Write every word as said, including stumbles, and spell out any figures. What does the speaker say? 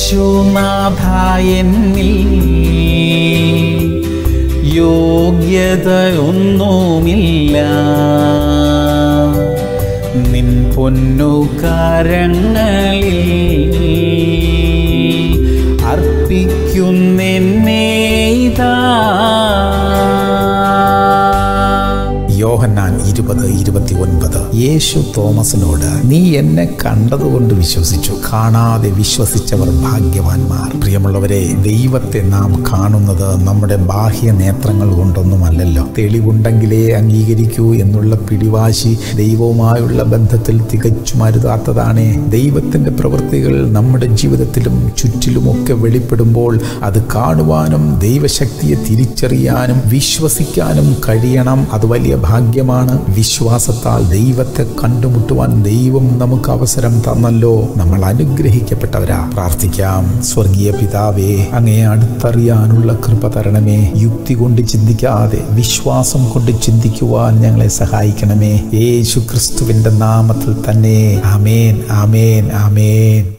യേശുനാഥ എന്നിൽ യോഗ്യതയൊന്നുമില്ല, നിൻ പൊന്നു കരങ്ങളിൽ അർപ്പിക്കുന്നെന്നെ ഇതാ. യോഹന്നാൻ ഇരുപത് ഇരുപത്തി ഒൻപത്. യേശു തോമസിനോട്, നീ എന്നെ കണ്ടതുകൊണ്ട് വിശ്വസിച്ചു, കാണാതെ വിശ്വസിച്ചവർ ഭാഗ്യവാന്മാർ. പ്രിയമുള്ളവരെ, ദൈവത്തെ നാം കാണുന്നത് നമ്മുടെ ബാഹ്യ നേത്രങ്ങൾ കൊണ്ടൊന്നുമല്ലല്ലോ. തെളിവുണ്ടെങ്കിലേ അംഗീകരിക്കൂ എന്നുള്ള പിടിവാശി ദൈവവുമായുള്ള ബന്ധത്തിൽ തികച്ചും അരുതാത്തതാണ്. ദൈവത്തിന്റെ പ്രവൃത്തികൾ നമ്മുടെ ജീവിതത്തിലും ചുറ്റിലുമൊക്കെ വെളിപ്പെടുമ്പോൾ അത് കാണുവാനും ദൈവശക്തിയെ തിരിച്ചറിയാനും വിശ്വസിക്കാനും കഴിയണം. അത് വലിയ ഭാഗ്യമാണ്. വിശ്വാസത്താൽ ദൈവത്തെ കണ്ടുമുട്ടുവാൻ ദൈവം നമുക്ക് അവസരം തന്നല്ലോ. നമ്മൾ അനുഗ്രഹിക്കപ്പെട്ടവരാ. പ്രാർത്ഥിക്കാം. സ്വർഗീയ പിതാവേ, അങ്ങയെ അടുത്തറിയാനുള്ള കൃപ തരണമേ. യുക്തി കൊണ്ട് ചിന്തിക്കാതെ വിശ്വാസം കൊണ്ട് ചിന്തിക്കുവാൻ ഞങ്ങളെ സഹായിക്കണമേ. യേശു ക്രിസ്തുവിന്റെ നാമത്തിൽ തന്നെ. ആമേൻ, ആമേൻ, ആമേൻ.